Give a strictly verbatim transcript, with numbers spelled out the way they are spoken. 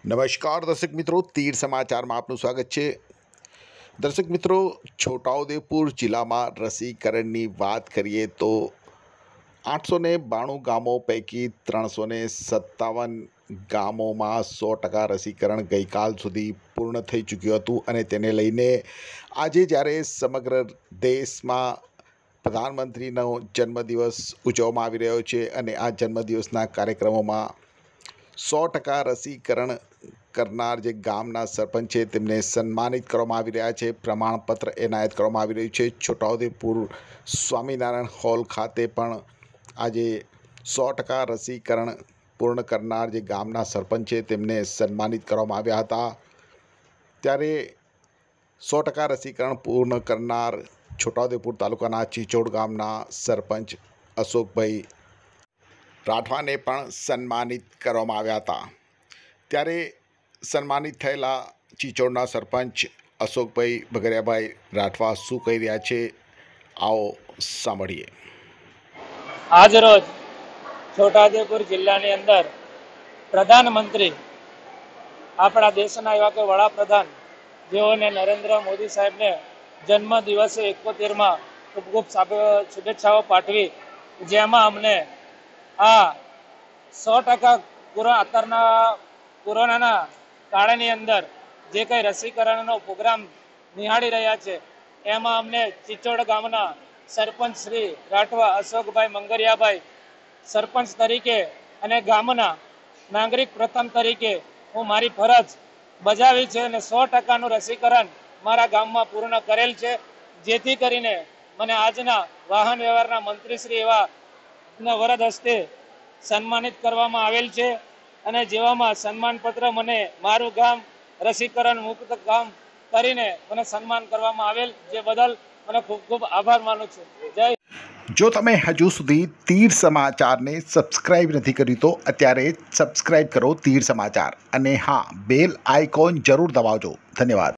નમસ્કાર દર્શક મિત્રો, તીર સમાચારમાં આપનું સ્વાગત છે। દર્શક મિત્રો, છોટાઉદેપુર જિલ્લામાં રસીકરણની વાત કરીએ તો આઠસો ને બાણું ગામો પૈકી ત્રણસો ને સત્તાવન ગામોમાં સો ટકા રસીકરણ ગઈકાલ સુધી પૂર્ણ થઈ ચૂક્યું હતું અને તેને લઈને આજે જ્યારે સમગ્ર દેશમાં પ્રધાનમંત્રીનો જન્મદિવસ ઉજવવામાં આવી રહ્યો છે અને આ જન્મદિવસના કાર્યક્રમોમાં સો ટકા રસીકરણ કરનાર જે ગામના સરપંચ છે તેમને સન્માનિત કરવામાં આવી રહ્યા છે। પ્રમાણપત્ર એનાયત કરવામાં આવી રહ્યું છે। છોટાઉદેપુર સ્વામિનારાયણ હોલ ખાતે પણ આજે સો ટકા રસીકરણ પૂર્ણ કરનાર જે ગામના સરપંચ છે તેમને સન્માનિત કરવામાં આવ્યા હતા। ત્યારે સો ટકા રસીકરણ પૂર્ણ કરનાર છોટાઉદેપુર તાલુકાના ચિચોડ ગામના સરપંચ અશોકભાઈ રાઠવાને પણ સન્માનિત કરવામાં આવ્યા હતા। ત્યારે સન્માનિત થયેલા ચિચોડના સરપંચ અશોકભાઈ બગરિયાભાઈ રાઠવા શું કહી રહ્યા છે, આવો સાંભળીએ। આજ રોજ છોટાઉદેપુર જિલ્લાની અંદર પ્રધાનમંત્રી આપણા દેશના એવા કે વડાપ્રધાન જેઓને નરેન્દ્ર મોદી સાહેબને જન્મ દિવસે એકોતેરમાં ખૂબ ખૂબ શુભેચ્છાઓ પાઠવી, જેમાં અમને આ સો ટકા અત્યારના કોરોનાના કાળની અંદર જે કંઈ રસીકરણનો પ્રોગ્રામ નિહાળી રહ્યા છે એમાં અમને ચિચોડ ગામના સરપંચ શ્રી રાઠવા અશોકભાઈ મંગરિયાભાઈ સરપંચ તરીકે અને ગામના નાગરિક પ્રથમ તરીકે હું મારી ફરજ બજાવી છે અને સો ટકાનું રસીકરણ મારા ગામમાં પૂર્ણ કરેલ છે, જેથી કરીને મને આજના વાહન વ્યવહારના મંત્રીશ્રી એવા વરદ હસ્તે સન્માનિત કરવામાં આવેલ છે અને જેવામાં સન્માનપત્ર મને મારું ગામ રસીકરણ મુક્ત ગામ કરીને મને સન્માન કરવામાં આવેલ, જે બદલ મને ખૂબ ખૂબ આભાર માનું છું। જય। જો તમે હજુ સુધી તીર સમાચારને સબસ્ક્રાઇબ નથી કર્યું તો અત્યારે સબસ્ક્રાઇબ કરો તીર સમાચાર અને હા, બેલ આઇકોન જરૂર દબાવજો। ધન્યવાદ।